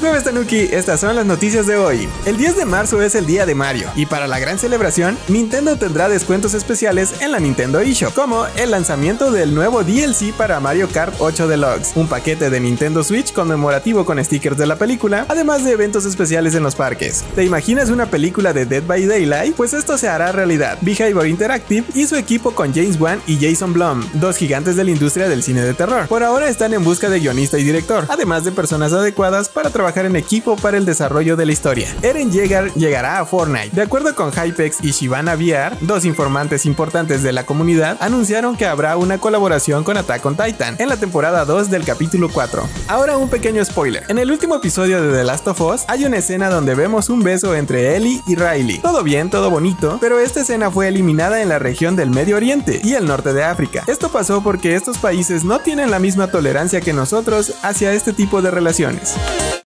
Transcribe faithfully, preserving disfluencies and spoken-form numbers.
jueves, Tanuki, estas son las noticias de hoy. El diez de marzo es el día de Mario, y para la gran celebración, Nintendo tendrá descuentos especiales en la Nintendo eShop, como el lanzamiento del nuevo D L C para Mario Kart ocho Deluxe, un paquete de Nintendo Switch conmemorativo con stickers de la película, además de eventos especiales en los parques. ¿Te imaginas una película de Dead by Daylight? Pues esto se hará realidad. Behavior Interactive y su equipo con James Wan y Jason Blum, dos gigantes de la industria del cine de terror. Por ahora están en busca de guionista y director, además de personas adecuadas para trabajar en equipo para el desarrollo de la historia. Eren Yeager llegará a Fortnite. De acuerdo con Hypex y Shibana V R, dos informantes importantes de la comunidad, anunciaron que habrá una colaboración con Attack on Titan en la temporada dos del capítulo cuatro. Ahora un pequeño spoiler. En el último episodio de The Last of Us hay una escena donde vemos un beso entre Ellie y Riley. Todo bien, todo bonito, pero esta escena fue eliminada en la región del Medio Oriente y el norte de África. Esto pasó porque estos países no tienen la misma tolerancia que nosotros hacia este tipo de relaciones.